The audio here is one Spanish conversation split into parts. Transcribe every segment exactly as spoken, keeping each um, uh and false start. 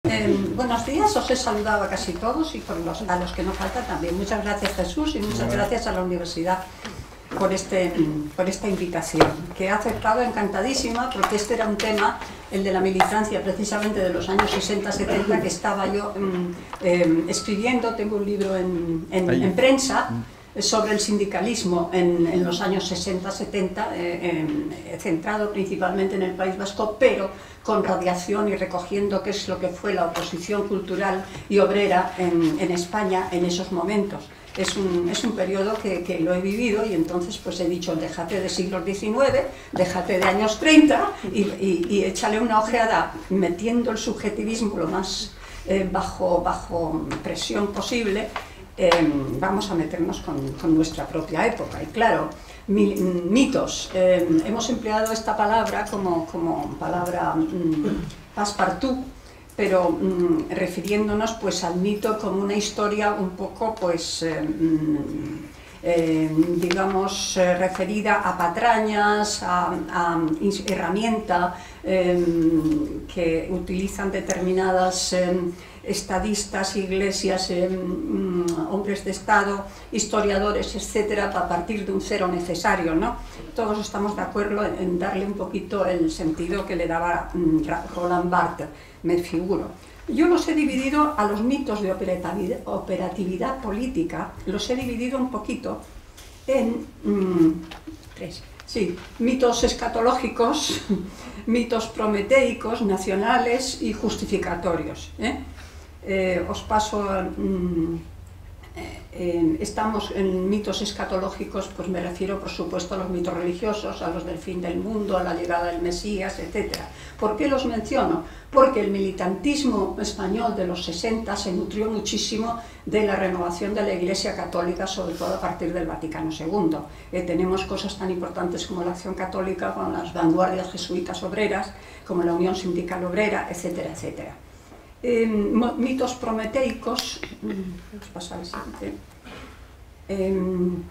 Eh, buenos días, os he saludado a casi todos y con los, a los que nos faltan también. Muchas gracias, Jesús, y muchas gracias a la universidad por, este, por esta invitación, que he aceptado encantadísima, porque este era un tema, el de la militancia, precisamente de los años sesenta setenta, que estaba yo eh, escribiendo. Tengo un libro en, en, en prensa sobre el sindicalismo en, en los años sesenta setenta, eh, eh, centrado principalmente en el País Vasco, pero con radiación y recogiendo qué es lo que fue la oposición cultural y obrera en, en España en esos momentos. Es un, es un periodo que, que lo he vivido, y entonces pues he dicho, déjate de siglos diecinueve, déjate de años treinta y, y, y échale una ojeada metiendo el subjetivismo lo más eh, bajo, bajo presión posible. Eh, vamos a meternos con, con nuestra propia época. Y claro, mi, mitos, eh, hemos empleado esta palabra como, como palabra mm, passepartout, pero mm, refiriéndonos pues al mito como una historia un poco pues eh, eh, digamos eh, referida a patrañas, a, a herramienta eh, que utilizan determinadas eh, estadistas, iglesias, eh, hombres de Estado, historiadores, etcétera, a partir de un cero necesario, ¿no? Todos estamos de acuerdo en darle un poquito el sentido que le daba mm, Roland Barthes, me figuro. Yo los he dividido a los mitos de operatividad, operatividad política, los he dividido un poquito en mm, tres, sí, mitos escatológicos, mitos prometeicos, nacionales y justificatorios, ¿eh? Eh, os paso, mm, eh, estamos en mitos escatológicos, pues me refiero por supuesto a los mitos religiosos, a los del fin del mundo, a la llegada del Mesías, etcétera. ¿Por qué los menciono? Porque el militantismo español de los sesenta se nutrió muchísimo de la renovación de la Iglesia Católica, sobre todo a partir del Vaticano segundo. Eh, tenemos cosas tan importantes como la Acción Católica, con las vanguardias jesuitas obreras, como la Unión Sindical Obrera, etcétera, etcétera. Eh, mitos prometeicos, vamos a pasar al siguiente, eh,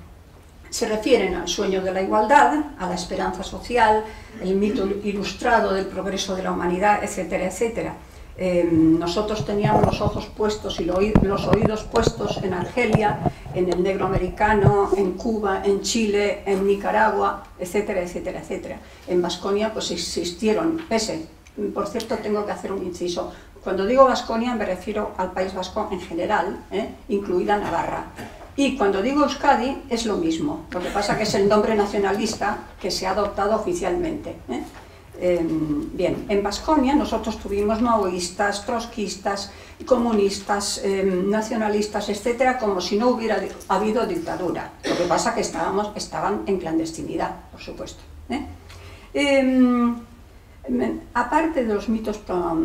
se refieren al sueño de la igualdad, a la esperanza social, el mito ilustrado del progreso de la humanidad, etcétera, etcétera. Eh, nosotros teníamos los ojos puestos y los oídos puestos en Argelia, en el negro americano, en Cuba, en Chile, en Nicaragua, etcétera, etcétera, etcétera. En Baskonia pues existieron, pese, por cierto tengo que hacer un inciso, cuando digo Baskonia me refiero al País Vasco en general, ¿eh? Incluida Navarra. Y cuando digo Euskadi es lo mismo, lo que pasa que es el nombre nacionalista que se ha adoptado oficialmente, ¿eh? Eh, bien, en Baskonia nosotros tuvimos maoístas, trotskistas, comunistas, eh, nacionalistas, etcétera, como si no hubiera habido dictadura. Lo que pasa que estábamos, estaban en clandestinidad, por supuesto, ¿eh? Eh, Aparte de los mitos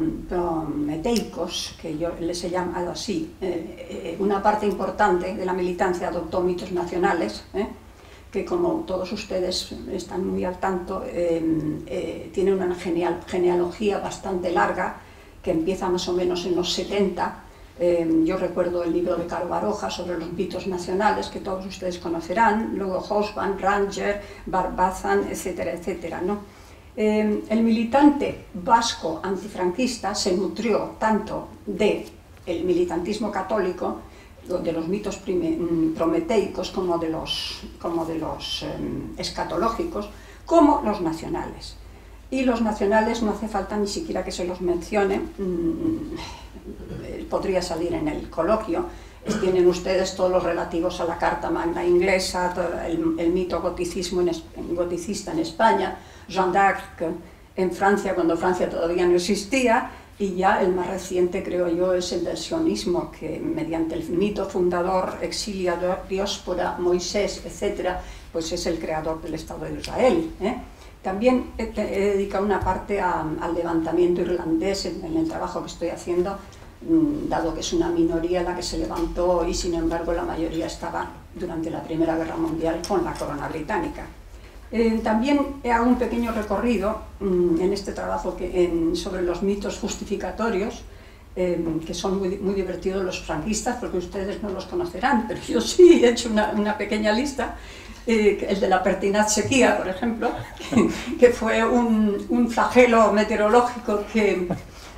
prometeicos, que yo les he llamado así, eh, una parte importante de la militancia adoptó mitos nacionales, eh, que como todos ustedes están muy al tanto, eh, eh, tiene una geneal, genealogía bastante larga, que empieza más o menos en los setenta. Eh, yo recuerdo el libro de Caro Baroja sobre los mitos nacionales, que todos ustedes conocerán, luego Hobsbawm, Ranger, Barbazan, etcétera, etcétera, ¿no? Eh, el militante vasco antifranquista se nutrió tanto del militantismo católico, de los mitos prometeicos, como de los, como de los eh, escatológicos, como los nacionales. Y los nacionales no hace falta ni siquiera que se los mencione, mmm, podría salir en el coloquio. Tienen ustedes todos los relativos a la Carta Magna inglesa, todo el, el mito goticismo en, en, goticista en España, Jeanne d'Arc en Francia, cuando Francia todavía no existía, y ya el más reciente, creo yo, es el del sionismo, que mediante el mito fundador, exiliador, diáspora, Moisés, etcétera, pues es el creador del Estado de Israel, ¿eh? También he, he dedicado una parte a, al levantamiento irlandés en, en el trabajo que estoy haciendo, dado que es una minoría la que se levantó y sin embargo la mayoría estaba durante la Primera Guerra Mundial con la corona británica. Eh, también hago un pequeño recorrido mmm, en este trabajo que, en, sobre los mitos justificatorios, eh, que son muy, muy divertidos los franquistas, porque ustedes no los conocerán, pero yo sí he hecho una, una pequeña lista. Eh, el de la pertinaz sequía, por ejemplo, que, que fue un, un flagelo meteorológico que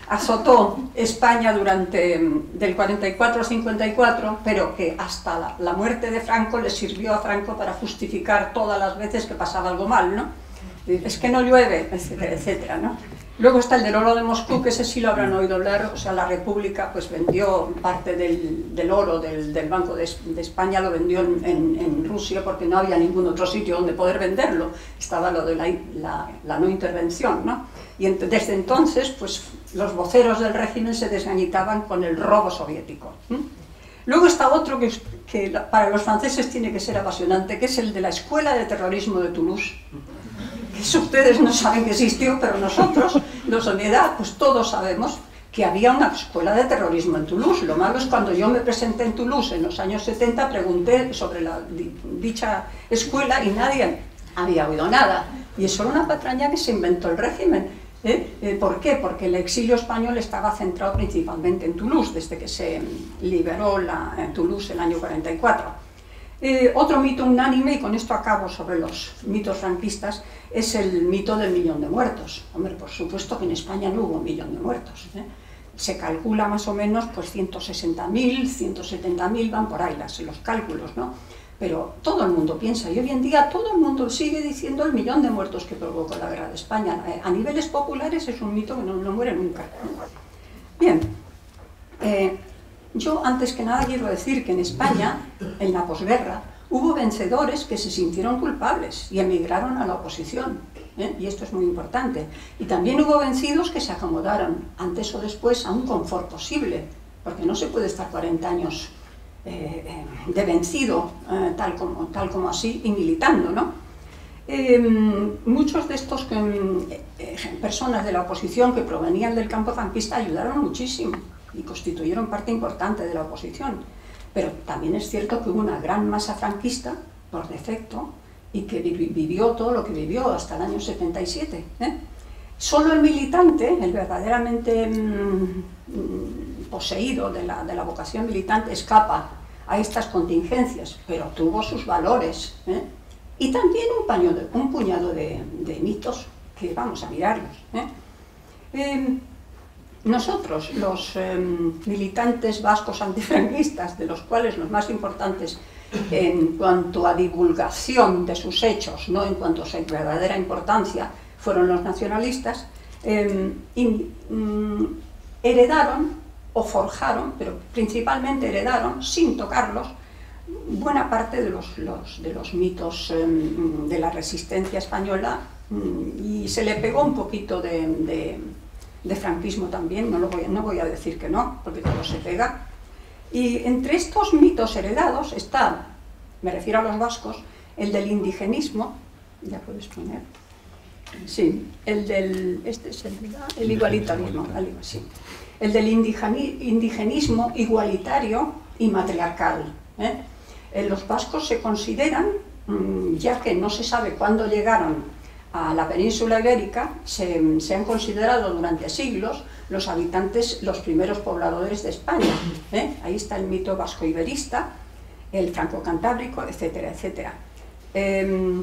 azotó España durante del cuarenta y cuatro al cincuenta y cuatro, pero que hasta la, la muerte de Franco le sirvió a Franco para justificar todas las veces que pasaba algo mal, ¿no? Es que no llueve, etcétera, etcétera, ¿no? Luego está el del oro de Moscú, que ese sí lo habrán oído hablar. O sea, la República pues vendió parte del, del oro del, del Banco de, de España, lo vendió en, en, en Rusia porque no había ningún otro sitio donde poder venderlo. Estaba lo de la, la, la no intervención, ¿no? Y ent desde entonces, pues los voceros del régimen se desgañitaban con el robo soviético. ¿Mm? Luego está otro que, que para los franceses tiene que ser apasionante, que es el de la Escuela de Terrorismo de Toulouse. Eso ustedes no saben que existió, pero nosotros, los de mi edad, pues todos sabemos que había una escuela de terrorismo en Toulouse. Lo malo es cuando yo me presenté en Toulouse en los años setenta, pregunté sobre la, dicha escuela y nadie había oído nada. Y eso era una patraña que se inventó el régimen. ¿Eh? ¿Eh? ¿Por qué? Porque el exilio español estaba centrado principalmente en Toulouse, desde que se liberó la, en Toulouse el año cuarenta y cuatro. Eh, otro mito unánime, y con esto acabo sobre los mitos franquistas, es el mito del millón de muertos. Hombre, por supuesto que en España no hubo un millón de muertos, ¿eh? Se calcula más o menos pues ciento sesenta mil, ciento setenta mil, van por ahí las, los cálculos, ¿no? Pero todo el mundo piensa, y hoy en día todo el mundo sigue diciendo el millón de muertos que provocó la guerra de España. Eh, a niveles populares es un mito que no, no muere nunca. Bien. Eh, Yo, antes que nada, quiero decir que en España, en la posguerra, hubo vencedores que se sintieron culpables y emigraron a la oposición, ¿eh? Y esto es muy importante. Y también hubo vencidos que se acomodaron, antes o después, a un confort posible, porque no se puede estar cuarenta años eh, de vencido, eh, tal, como, tal como así, y militando, ¿no? Eh, muchos de estos que, eh, personas de la oposición que provenían del campo franquista ayudaron muchísimo y constituyeron parte importante de la oposición, pero también es cierto que hubo una gran masa franquista, por defecto, y que vivió todo lo que vivió hasta el año setenta y siete. ¿eh? Solo el militante, el verdaderamente mmm, poseído de la, de la vocación militante, escapa a estas contingencias, pero tuvo sus valores, ¿eh? Y también un, paño de, un puñado de, de mitos que vamos a mirarlos. ¿eh? Eh, Nosotros, los eh, militantes vascos antifranquistas, de los cuales los más importantes en cuanto a divulgación de sus hechos, no en cuanto a su verdadera importancia, fueron los nacionalistas, eh, in, mm, heredaron o forjaron, pero principalmente heredaron, sin tocarlos, buena parte de los, los, de los mitos eh, de la resistencia española, y se le pegó un poquito de... de de franquismo también, no, lo voy, no voy a decir que no, porque todo se pega. Y entre estos mitos heredados está, me refiero a los vascos, el del indigenismo, ya puedes poner, sí, el del, este es el, el igualitarismo, sí, el del indigenismo igualitario y matriarcal. ¿eh? Los vascos se consideran, ya que no se sabe cuándo llegaron a la península ibérica, se, se han considerado durante siglos los habitantes, los primeros pobladores de España. ¿eh? Ahí está el mito vasco-iberista, el franco-cantábrico, etcétera, etcétera. Eh,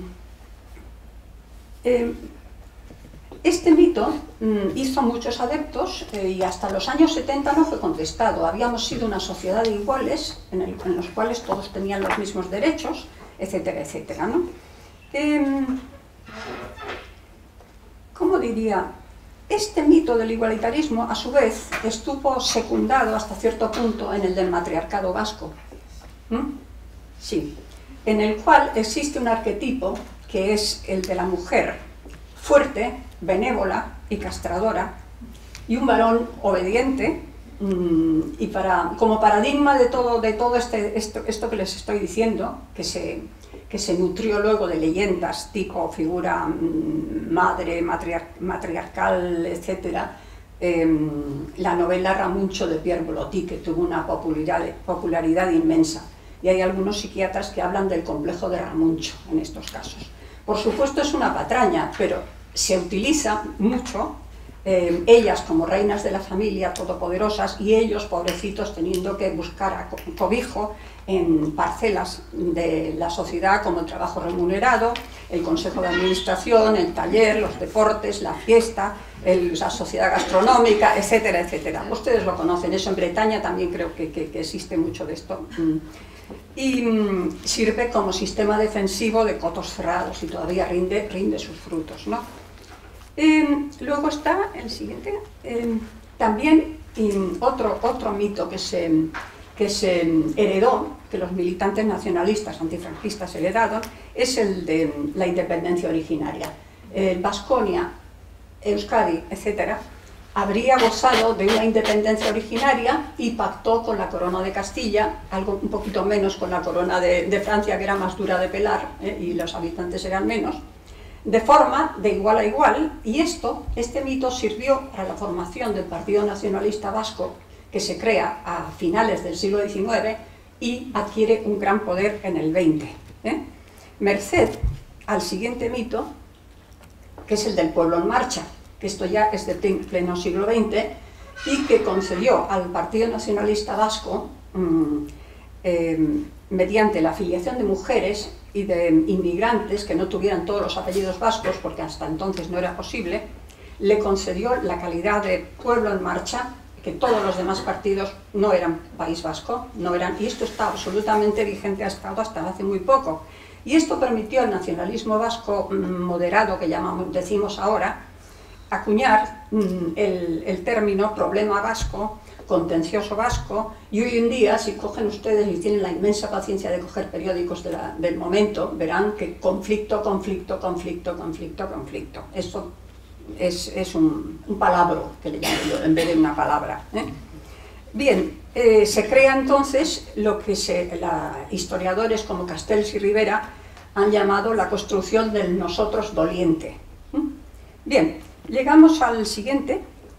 eh, este mito mm, hizo muchos adeptos eh, y hasta los años setenta no fue contestado. Habíamos sido una sociedad de iguales, en, el, en los cuales todos tenían los mismos derechos, etcétera, etcétera, ¿no? Eh, ¿Cómo diría? Este mito del igualitarismo, a su vez, estuvo secundado hasta cierto punto en el del matriarcado vasco. ¿Mm? Sí, en el cual existe un arquetipo que es el de la mujer fuerte, benévola y castradora, y un varón obediente, mmm, y para, como paradigma de todo, de todo este, esto, esto que les estoy diciendo, que se... que se nutrió luego de leyendas tipo figura mmm, madre, matriar matriarcal, etcétera, eh, la novela Ramuncho de Pierre Blotti, que tuvo una popularidad, popularidad inmensa. Y hay algunos psiquiatras que hablan del complejo de Ramuncho en estos casos. Por supuesto es una patraña, pero se utiliza mucho eh, ellas como reinas de la familia, todopoderosas, y ellos, pobrecitos, teniendo que buscar cobijo en parcelas de la sociedad como el trabajo remunerado, el consejo de administración, el taller, los deportes, la fiesta, el, la sociedad gastronómica, etcétera, etcétera. Ustedes lo conocen, eso en Bretaña también creo que, que, que existe mucho de esto. Y mm, sirve como sistema defensivo de cotos cerrados y todavía rinde, rinde sus frutos, ¿no? Eh, luego está el siguiente, eh, también eh, otro, otro mito que se, que se heredó, que los militantes nacionalistas antifranquistas heredaron, es el de la independencia originaria. Eh, Baskonia, Euskadi, etcétera, habría gozado de una independencia originaria y pactó con la corona de Castilla, algo un poquito menos con la corona de, de Francia, que era más dura de pelar, eh, y los habitantes eran menos, de forma de igual a igual, y esto, este mito sirvió para la formación del Partido Nacionalista Vasco, que se crea a finales del siglo diecinueve y adquiere un gran poder en el veinte. ¿eh? Merced al siguiente mito, que es el del pueblo en marcha, que esto ya es de pleno siglo veinte, y que concedió al Partido Nacionalista Vasco, mmm, eh, mediante la afiliación de mujeres y de inmigrantes que no tuvieran todos los apellidos vascos, porque hasta entonces no era posible, le concedió la calidad de pueblo en marcha, que todos los demás partidos no eran País Vasco, no eran, y esto está absolutamente vigente, ha estado hasta hace muy poco. Y esto permitió al nacionalismo vasco moderado, que llamamos, decimos ahora, acuñar el, el término problema vasco, contencioso vasco, y hoy en día, si cogen ustedes y tienen la inmensa paciencia de coger periódicos de la, del momento, verán que conflicto, conflicto, conflicto, conflicto, conflicto. Eso es, es un, un palabro, que le llamo yo, en vez de una palabra. ¿eh? Bien, eh, se crea entonces lo que se, la, historiadores como Castells y Rivera han llamado la construcción del nosotros doliente. ¿eh? Bien, llegamos al siguiente,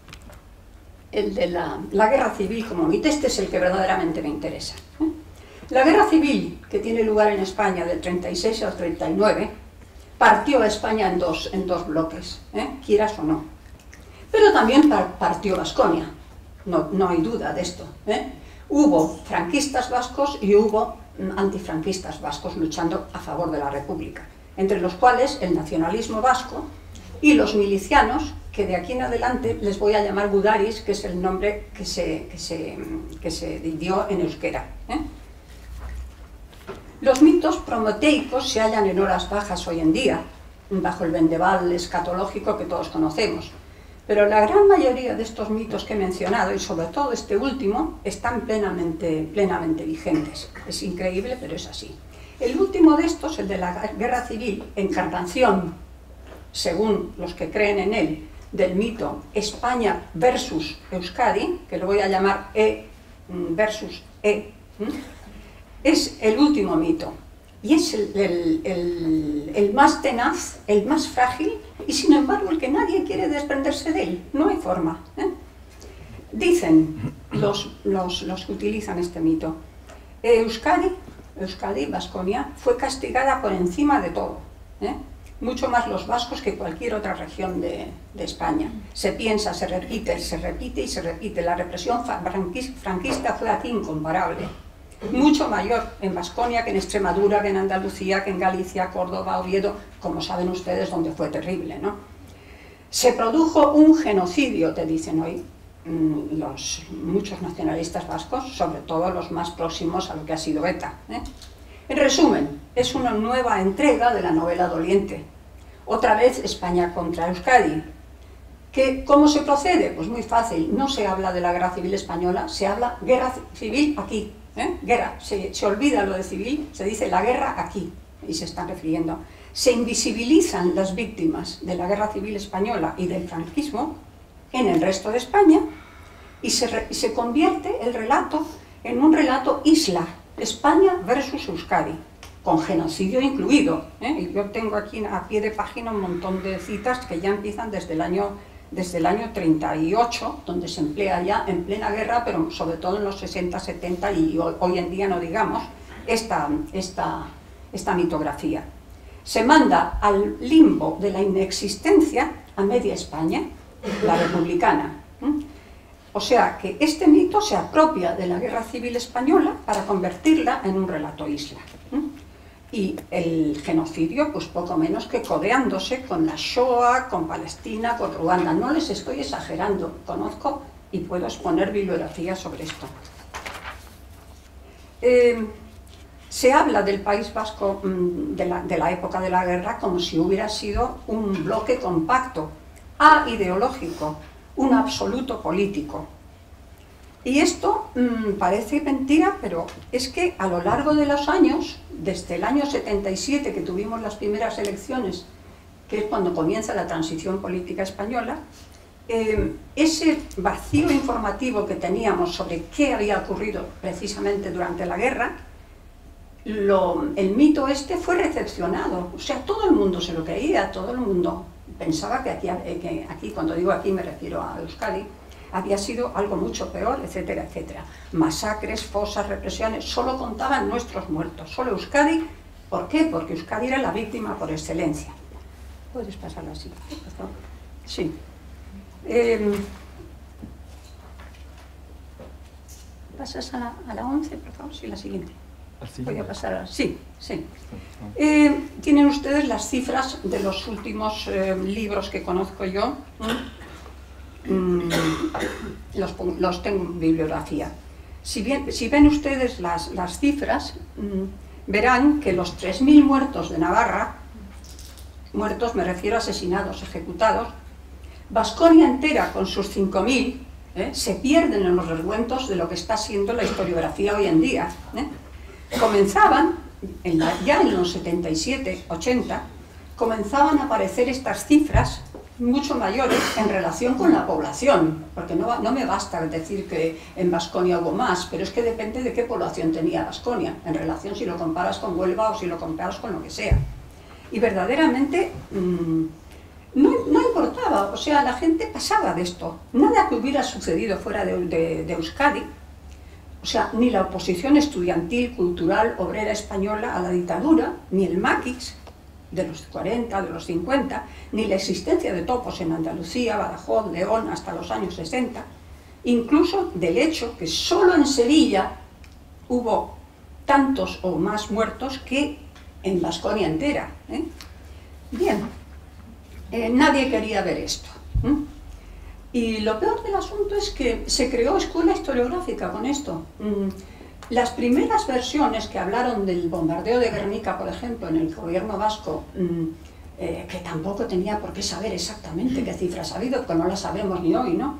el de la, la guerra civil como mito. Este es el que verdaderamente me interesa. ¿eh? La guerra civil que tiene lugar en España del treinta y seis al treinta y nueve partió a España en dos, en dos bloques, ¿eh? quieras o no. Pero también partió Baskonia, no, no hay duda de esto. ¿eh? Hubo franquistas vascos y hubo antifranquistas vascos luchando a favor de la República, entre los cuales el nacionalismo vasco y los milicianos, que de aquí en adelante les voy a llamar gudaris, que es el nombre que se, que se, que se dio en euskera. ¿eh? Los mitos prometeicos se hallan en horas bajas hoy en día, bajo el vendaval escatológico que todos conocemos, pero la gran mayoría de estos mitos que he mencionado, y sobre todo este último, están plenamente, plenamente vigentes. Es increíble, pero es así. El último de estos, el de la guerra civil, encarnación, según los que creen en él, del mito España versus Euskadi, que lo voy a llamar E versus E, es el último mito, y es el, el, el, el más tenaz, el más frágil, y sin embargo el que nadie quiere desprenderse de él, no hay forma. ¿eh? Dicen los, los, los que utilizan este mito, Euskadi, Euskadi, Baskonia, fue castigada por encima de todo, ¿eh? mucho más los vascos que cualquier otra región de, de España. Se piensa, se repite, se repite y se repite. La represión franquista fue aquí incomparable. Mucho mayor en Baskonia que en Extremadura, que en Andalucía, que en Galicia, Córdoba, Oviedo, como saben ustedes, donde fue terrible, ¿no? Se produjo un genocidio, te dicen hoy los, muchos nacionalistas vascos, sobre todo los más próximos a lo que ha sido ETA. ¿eh? En resumen, es una nueva entrega de la novela doliente. Otra vez España contra Euskadi. ¿Qué, ¿Cómo se procede? Pues muy fácil, no se habla de la guerra civil española, se habla guerra civil aquí. ¿eh? Guerra, se, se olvida lo de civil, se dice la guerra aquí, y se están refiriendo. Se invisibilizan las víctimas de la guerra civil española y del franquismo en el resto de España, y se, re, se convierte el relato en un relato isla, España versus Euskadi, con genocidio incluido. ¿eh? Y yo tengo aquí a pie de página un montón de citas que ya empiezan desde el año, desde el año treinta y ocho, donde se emplea ya en plena guerra, pero sobre todo en los sesenta, setenta y hoy, hoy en día no digamos, esta, esta, esta mitografía. Se manda al limbo de la inexistencia a media España, la republicana. O sea que este mito se apropia de la Guerra Civil Española para convertirla en un relato isla. Y el genocidio, pues poco menos que codeándose con la Shoah, con Palestina, con Ruanda. No les estoy exagerando, conozco y puedo exponer bibliografía sobre esto. Eh, se habla del País Vasco de la, de la época de la guerra como si hubiera sido un bloque compacto, aideológico, un absoluto político. Y esto mmm, parece mentira, pero es que a lo largo de los años, desde el año setenta y siete que tuvimos las primeras elecciones, que es cuando comienza la transición política española, eh, ese vacío informativo que teníamos sobre qué había ocurrido precisamente durante la guerra, lo, el mito este fue recepcionado. O sea, todo el mundo se lo creía, todo el mundo pensaba que aquí, que aquí cuando digo aquí me refiero a Euskadi, había sido algo mucho peor, etcétera, etcétera. Masacres, fosas, represiones, solo contaban nuestros muertos, solo Euskadi. ¿Por qué? Porque Euskadi era la víctima por excelencia. ¿Puedes pasarlo así, por favor? Sí. Eh, ¿Pasas a la, a la once, por favor? Sí, la siguiente. Voy a pasar a... Sí, sí. Eh, tienen ustedes las cifras de los últimos eh, libros que conozco yo. Mm, los, los tengo en bibliografía. Si, bien, si ven ustedes las, las cifras, mmm, verán que los tres mil muertos de Navarra, muertos me refiero a asesinados, ejecutados, Baskonia entera con sus cinco mil, ¿eh? se pierden en los recuentos de lo que está siendo la historiografía hoy en día. ¿eh? Comenzaban, en la, ya en los setenta y siete, ochenta, comenzaban a aparecer estas cifras mucho mayores en relación con la población, porque no, no me basta decir que en Baskonia hubo más, pero es que depende de qué población tenía Baskonia, en relación si lo comparas con Huelva o si lo comparas con lo que sea. Y verdaderamente mmm, no, no importaba, o sea, la gente pasaba de esto. Nada que hubiera sucedido fuera de, de, de Euskadi, o sea, ni la oposición estudiantil, cultural, obrera española a la dictadura, ni el maquis de los cuarenta, de los cincuenta, ni la existencia de topos en Andalucía, Badajoz, León, hasta los años sesenta, incluso del hecho que solo en Sevilla hubo tantos o más muertos que en Baskonia entera. ¿eh? Bien, eh, nadie quería ver esto. ¿eh? Y lo peor del asunto es que se creó escuela historiográfica con esto. Mm, Las primeras versiones que hablaron del bombardeo de Guernica, por ejemplo, en el gobierno vasco, eh, que tampoco tenía por qué saber exactamente qué cifras ha habido, porque no las sabemos ni hoy, ¿no?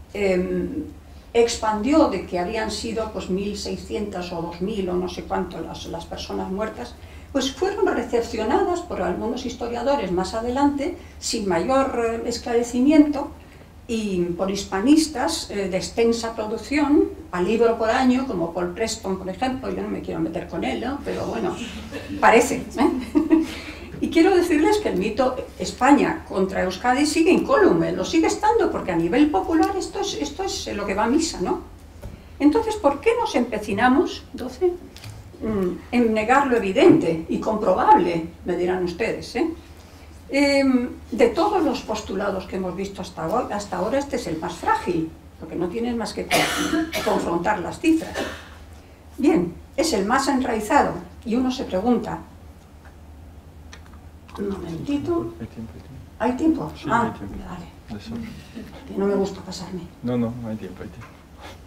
Eh, expandió de que habían sido pues mil seiscientas o dos mil o no sé cuánto las, las personas muertas, pues fueron recepcionadas por algunos historiadores más adelante, sin mayor eh, esclarecimiento, y por hispanistas eh, de extensa producción, a libro por año, como Paul Preston, por ejemplo. Yo no me quiero meter con él, ¿no? Pero bueno, parece. ¿eh? Y quiero decirles que el mito España contra Euskadi sigue incólume, lo sigue estando, porque a nivel popular esto es, esto es lo que va a misa, ¿no? Entonces, ¿por qué nos empecinamos, doce, en negar lo evidente y comprobable, me dirán ustedes, ¿eh? Eh, de todos los postulados que hemos visto hasta ahora, hasta ahora este es el más frágil, porque no tienes más que confrontar las cifras. Bien, es el más enraizado, y uno se pregunta, un momentito, ¿hay tiempo? Sí, ah, hay tiempo. Vale, que no me gusta pasarme. No, no, no hay tiempo, hay tiempo.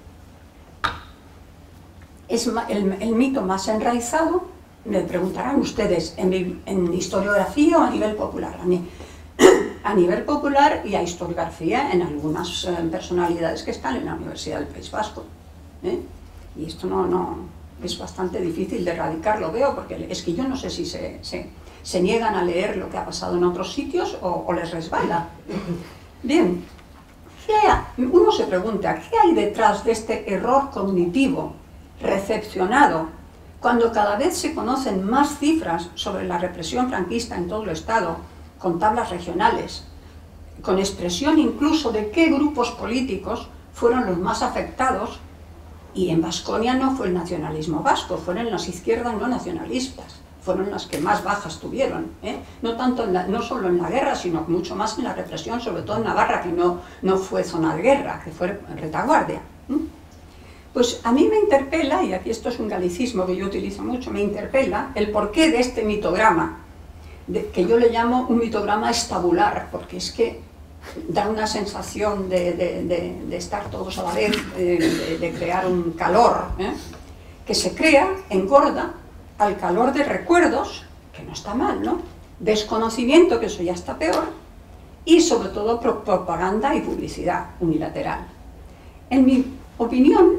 Es el, el mito más enraizado. Me preguntarán ustedes, ¿en, en historiografía o a nivel popular? A, ni, a nivel popular y a historiografía en algunas eh, personalidades que están en la Universidad del País Vasco. ¿eh? Y esto no, no es bastante difícil de erradicarlo, veo, porque es que yo no sé si se, se, se niegan a leer lo que ha pasado en otros sitios o, o les resbala. Bien, ¿qué hay? Uno se pregunta, ¿qué hay detrás de este error cognitivo recepcionado cuando cada vez se conocen más cifras sobre la represión franquista en todo el Estado, con tablas regionales, con expresión incluso de qué grupos políticos fueron los más afectados? Y en Baskonia no fue el nacionalismo vasco, fueron las izquierdas no nacionalistas. fueron las que más bajas tuvieron, ¿eh? no, tanto en la, no solo en la guerra, sino mucho más en la represión, sobre todo en Navarra, que no, no fue zona de guerra, que fue retaguardia. ¿eh? Pues a mí me interpela, y aquí esto es un galicismo que yo utilizo mucho, me interpela el porqué de este mitograma, de, que yo le llamo un mitograma estabular, porque es que da una sensación de, de, de, de estar todos a la vez, de, de, de crear un calor, ¿eh? que se crea, engorda, al calor de recuerdos, que no está mal, ¿no? Desconocimiento, que eso ya está peor, y sobre todo propaganda y publicidad unilateral. En mi opinión,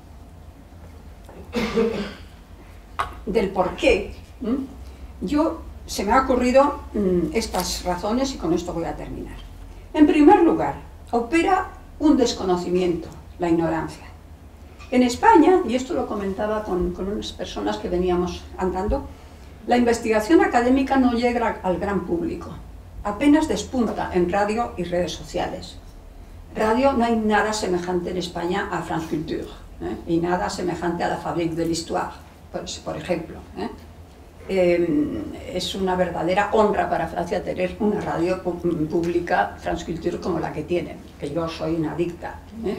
del porqué, ¿eh? yo se me ha ocurrido mmm, estas razones y con esto voy a terminar. En primer lugar, opera un desconocimiento, la ignorancia. En España, y esto lo comentaba con, con unas personas que veníamos andando, la investigación académica no llega al gran público, apenas despunta en radio y redes sociales. Radio, no hay nada semejante en España a France Culture, ¿eh? y nada semejante a la Fabrique de l'Histoire, por, por ejemplo. ¿eh? Eh, es una verdadera honra para Francia tener una radio pública, France Culture, como la que tienen, que yo soy una adicta. ¿eh?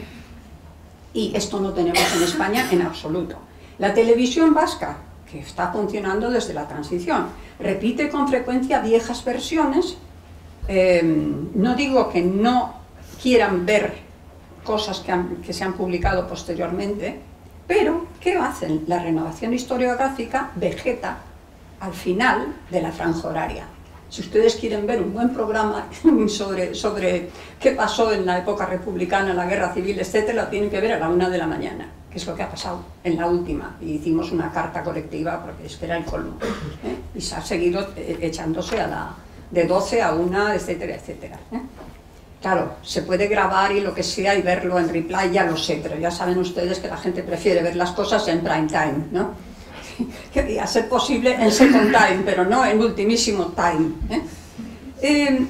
Y esto no tenemos en España en absoluto. La televisión vasca, que está funcionando desde la transición, repite con frecuencia viejas versiones. Eh, no digo que no quieran ver cosas que, han, que se han publicado posteriormente, pero ¿qué hacen? La renovación historiográfica vegeta al final de la franja horaria. Si ustedes quieren ver un buen programa sobre, sobre qué pasó en la época republicana, la guerra civil, etcétera, lo tienen que ver a la una de la mañana, que es lo que ha pasado en la última. Y hicimos una carta colectiva porque es que era el colmo. ¿eh? Y se ha seguido echándose a la, de doce a una, etcétera, etcétera. ¿eh? Claro, se puede grabar y lo que sea y verlo en replay, ya lo sé, pero ya saben ustedes que la gente prefiere ver las cosas en prime time, ¿no? Que a ser posible en second time, pero no en ultimísimo time. ¿eh? Eh,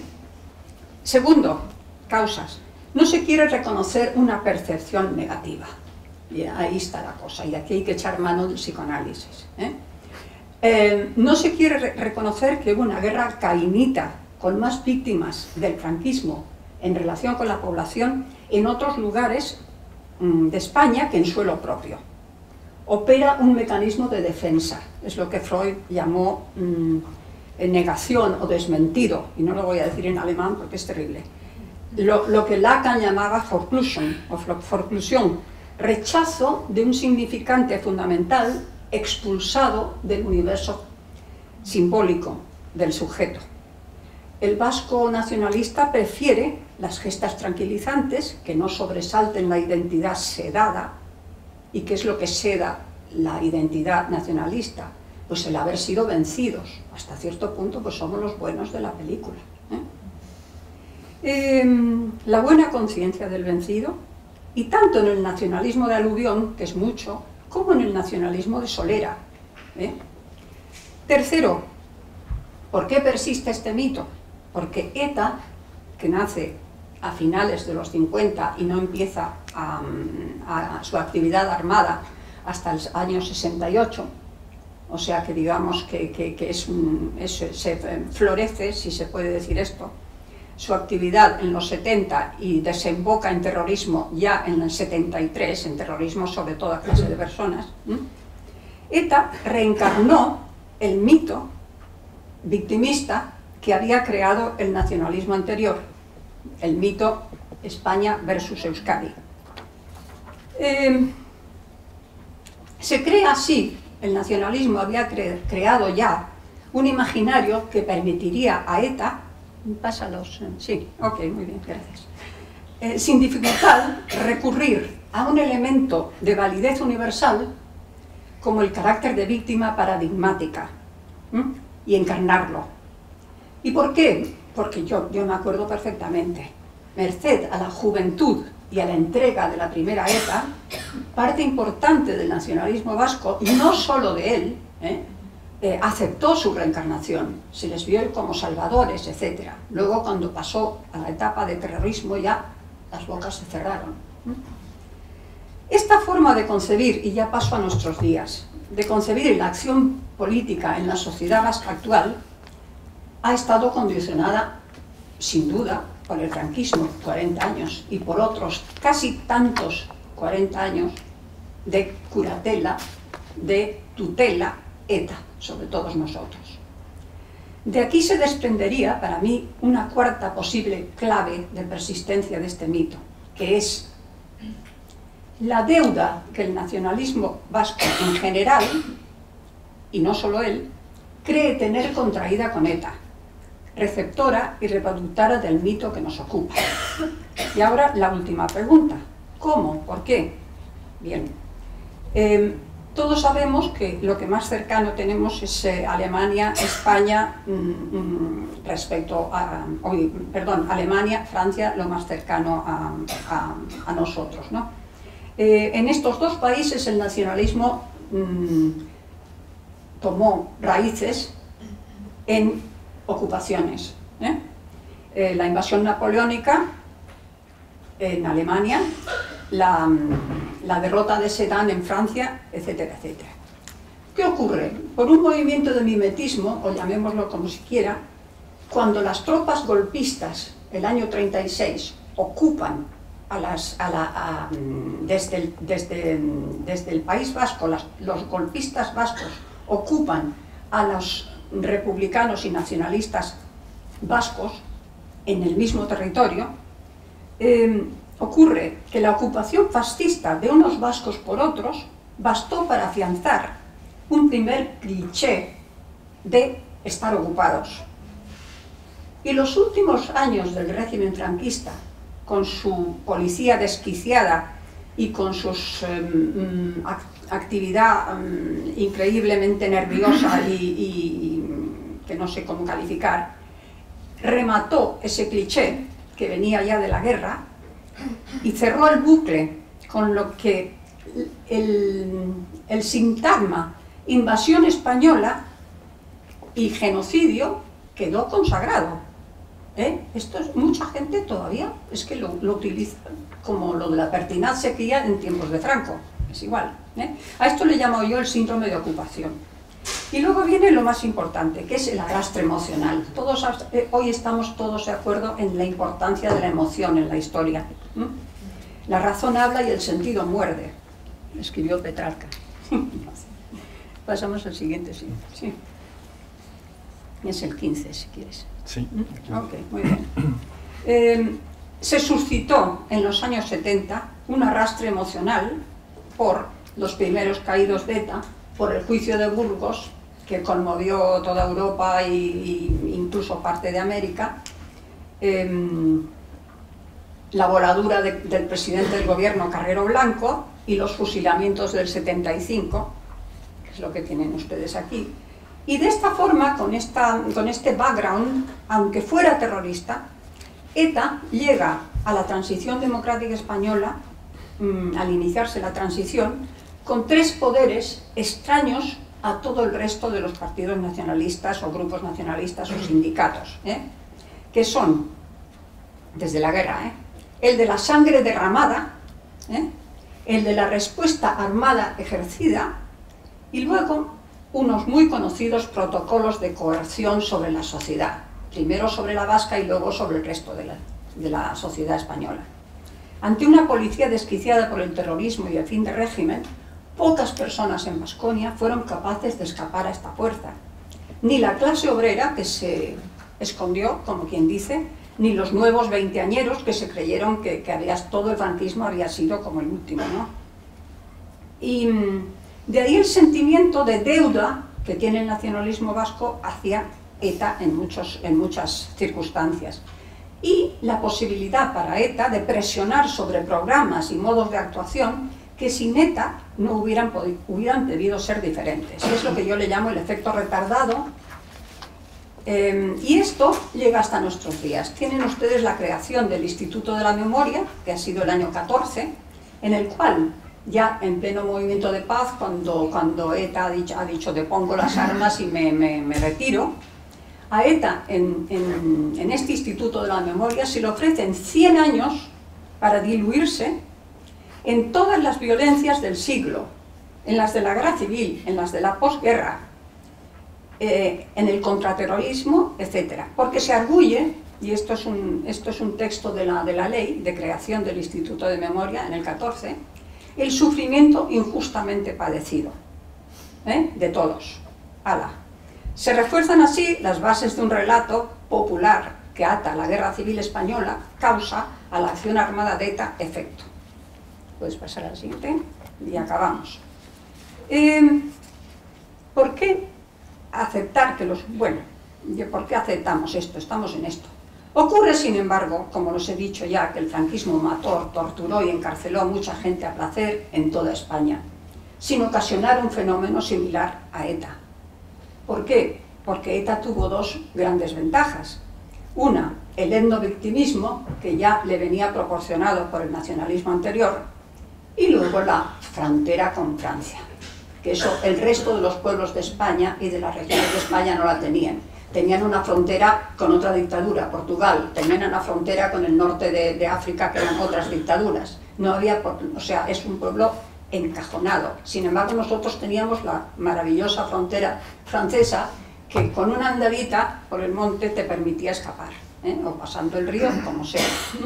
segundo, causas. No se quiere reconocer una percepción negativa. Y ahí está la cosa, y aquí hay que echar mano del psicoanálisis. ¿eh? Eh, no se quiere re reconocer que hubo una guerra cainita, con más víctimas del franquismo en relación con la población en otros lugares mmm, de España que en suelo propio. Opera un mecanismo de defensa, es lo que Freud llamó mmm, negación o desmentido, y no lo voy a decir en alemán porque es terrible. Lo, lo que Lacan llamaba Verklusion, o Verklusion, rechazo de un significante fundamental expulsado del universo simbólico del sujeto. El vasco nacionalista prefiere las gestas tranquilizantes que no sobresalten la identidad sedada. ¿Y qué es lo que seda la identidad nacionalista? Pues el haber sido vencidos. Hasta cierto punto pues somos los buenos de la película. ¿eh? Eh, la buena conciencia del vencido, y tanto en el nacionalismo de aluvión, que es mucho, como en el nacionalismo de Solera. ¿eh? Tercero, ¿por qué persiste este mito? Porque ETA, que nace a finales de los cincuenta y no empieza a, a su actividad armada hasta el año sesenta y ocho, o sea que digamos que, que, que es un, es, se florece, si se puede decir esto, su actividad en los setenta y desemboca en terrorismo ya en el setenta y tres, en terrorismo sobre toda clase de personas. ¿eh? ETA reencarnó el mito victimista que había creado el nacionalismo anterior, el mito España versus Euskadi. Eh, se crea así, el nacionalismo había cre creado ya un imaginario que permitiría a ETA, pásalos, sí, ok, muy bien, gracias, eh, sin dificultad recurrir a un elemento de validez universal como el carácter de víctima paradigmática, ¿eh? y encarnarlo. ¿Y por qué? Porque yo, yo me acuerdo perfectamente, merced a la juventud y a la entrega de la primera ETA, parte importante del nacionalismo vasco, y no solo de él, ¿eh? Eh, aceptó su reencarnación, se les vio como salvadores, etcétera. Luego, cuando pasó a la etapa de terrorismo, ya las bocas se cerraron. Esta forma de concebir, y ya paso a nuestros días, de concebir la acción política en la sociedad vasca actual ha estado condicionada, sin duda, por el franquismo, cuarenta años, y por otros casi tantos cuarenta años de curatela, de tutela ETA sobre todos nosotros. De aquí se desprendería, para mí, una cuarta posible clave de persistencia de este mito, que es la deuda que el nacionalismo vasco en general, y no solo él, cree tener contraída con ETA, receptora y reproductora del mito que nos ocupa. Y ahora la última pregunta: ¿cómo? ¿Por qué? Bien, eh, todos sabemos que lo que más cercano tenemos es eh, Alemania, España, mm, mm, respecto a, oh, perdón, Alemania, Francia, lo más cercano a, a, a nosotros, ¿no? Eh, en estos dos países el nacionalismo mm, tomó raíces en ocupaciones, ¿eh? Eh, la invasión napoleónica en Alemania, la, la derrota de Sedan en Francia, etcétera, etcétera. ¿Qué ocurre? Por un movimiento de mimetismo, o llamémoslo como si quiera, cuando las tropas golpistas, el año treinta y seis, ocupan a las, a la, a, desde, el, desde, desde el País Vasco, las, los golpistas vascos ocupan a los republicanos y nacionalistas vascos en el mismo territorio, eh, ocurre que la ocupación fascista de unos vascos por otros bastó para afianzar un primer cliché de estar ocupados. Y los últimos años del régimen franquista, con su policía desquiciada y con su eh, actividad eh, increíblemente nerviosa y, y que no sé cómo calificar, remató ese cliché que venía ya de la guerra y cerró el bucle, con lo que el, el sintagma invasión española y genocidio quedó consagrado. ¿Eh? Esto es, mucha gente todavía es que lo, lo utiliza como lo de la pertinaz sequía en tiempos de Franco, es igual, ¿eh? A esto le llamo yo el síndrome de ocupación. Y luego viene lo más importante, que es el arrastre emocional. Todos, eh, hoy estamos todos de acuerdo en la importancia de la emoción en la historia. ¿Mm? La razón habla y el sentido muerde, escribió Petrarca. Pasamos al siguiente, sí. sí. Es el quince, si quieres. Sí. Ok, muy bien. Eh, se suscitó en los años setenta un arrastre emocional por los primeros caídos de ETA, por el juicio de Burgos, que conmovió toda Europa e incluso parte de América, eh, la voladura de, del presidente del gobierno Carrero Blanco y los fusilamientos del setenta y cinco, que es lo que tienen ustedes aquí. Y de esta forma, con, esta, con este background, aunque fuera terrorista, ETA llega a la transición democrática española, mmm, al iniciarse la transición, con tres poderes extraños a todo el resto de los partidos nacionalistas o grupos nacionalistas o sindicatos, ¿eh? que son, desde la guerra, ¿eh? el de la sangre derramada, ¿eh? el de la respuesta armada ejercida y luego unos muy conocidos protocolos de coerción sobre la sociedad, primero sobre la vasca y luego sobre el resto de la, de la sociedad española. Ante una policía desquiciada por el terrorismo y el fin de régimen, pocas personas en Baskonia fueron capaces de escapar a esta puerta. Ni la clase obrera, que se escondió, como quien dice, ni los nuevos veinteañeros que se creyeron que, que había, todo el franquismo había sido como el último, ¿no? Y de ahí el sentimiento de deuda que tiene el nacionalismo vasco hacia ETA en, muchos, en muchas circunstancias. Y la posibilidad para ETA de presionar sobre programas y modos de actuación que sin ETA no hubieran, podido, hubieran debido ser diferentes. Es lo que yo le llamo el efecto retardado. Eh, y esto llega hasta nuestros días. Tienen ustedes la creación del Instituto de la Memoria, que ha sido el año catorce, en el cual, ya en pleno movimiento de paz, cuando, cuando ETA ha dicho, ha dicho depongo las armas y me, me, me retiro, a ETA en, en, en este Instituto de la Memoria se le ofrecen cien años para diluirse en todas las violencias del siglo, en las de la guerra civil, en las de la posguerra, eh, en el contraterrorismo, etcétera. Porque se arguye, y esto es un, esto es un texto de la, de la ley de creación del Instituto de Memoria en el catorce, el sufrimiento injustamente padecido, ¿eh? de todos. Ala. Se refuerzan así las bases de un relato popular que ata la Guerra Civil Española, causa, a la acción armada de ETA, efecto. Puedes pasar al siguiente y acabamos. Eh, ¿Por qué aceptar que los... Bueno, ¿por qué aceptamos esto? Estamos en esto. Ocurre, sin embargo, como os he dicho ya, que el franquismo mató, torturó y encarceló a mucha gente a placer en toda España, sin ocasionar un fenómeno similar a ETA. ¿Por qué? Porque ETA tuvo dos grandes ventajas. Una, el etnovictimismo, que ya le venía proporcionado por el nacionalismo anterior, y luego la frontera con Francia, que eso el resto de los pueblos de España y de las regiones de España no la tenían. Tenían una frontera con otra dictadura, Portugal, tenían una frontera con el norte de, de África, que eran otras dictaduras. No había, o sea, es un pueblo encajonado. Sin embargo, nosotros teníamos la maravillosa frontera francesa, que con una andadita por el monte te permitía escapar, ¿eh? o pasando el río, como sea.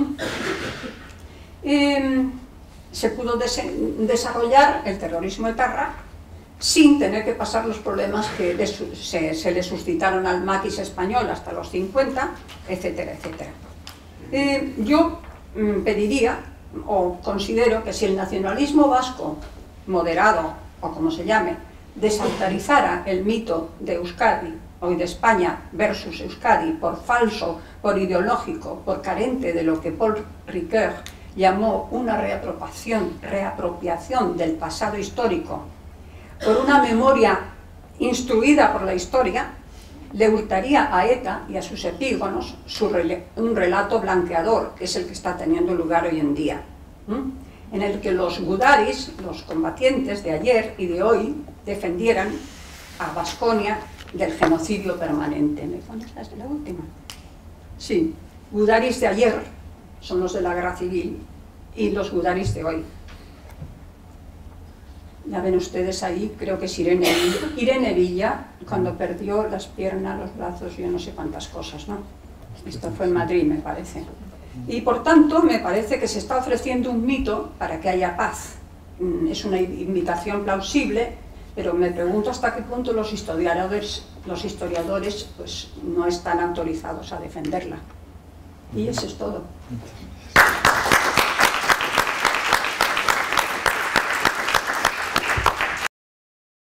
Eh, se pudo des desarrollar el terrorismo etarra sin tener que pasar los problemas que les, se, se le suscitaron al maquis español hasta los cincuenta, etcétera, etcétera. Eh, yo mm, pediría, o considero que si el nacionalismo vasco moderado, o como se llame, desautorizara el mito de Euskadi o de España versus Euskadi por falso, por ideológico, por carente de lo que Paul Ricoeur llamó una reapropiación, reapropiación del pasado histórico, por una memoria instruida por la historia, le hurtaría a ETA y a sus epígonos su rel un relato blanqueador, que es el que está teniendo lugar hoy en día, ¿Mm? en el que los gudaris, los combatientes de ayer y de hoy, defendieran a Baskonia del genocidio permanente. ¿Me pones las de la última? Sí, gudaris de ayer son los de la guerra civil y los gudaris de hoy. Ya ven ustedes ahí, creo que es Irene, Irene Villa, cuando perdió las piernas, los brazos, yo no sé cuántas cosas, ¿no? Esto fue en Madrid, me parece. Y por tanto, me parece que se está ofreciendo un mito para que haya paz. Es una invitación plausible, pero me pregunto hasta qué punto los historiadores, los historiadores pues, no están autorizados a defenderla. Y eso es todo.